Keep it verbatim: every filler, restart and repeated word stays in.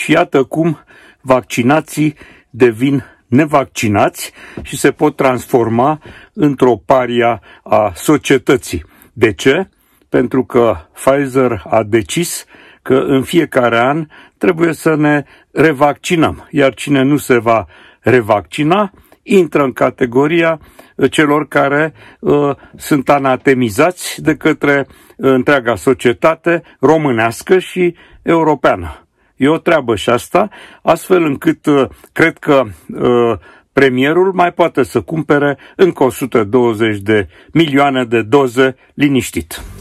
Și iată cum vaccinații devin nevaccinați și se pot transforma într-o paria a societății. De ce? Pentru că Pfizer a decis că în fiecare an trebuie să ne revaccinăm, iar cine nu se va revaccina intră în categoria celor care uh, sunt anatemizați de către întreaga societate românească și europeană. E o treabă și asta, astfel încât uh, cred că uh, premierul mai poate să cumpere încă o sută douăzeci de milioane de doze liniștit.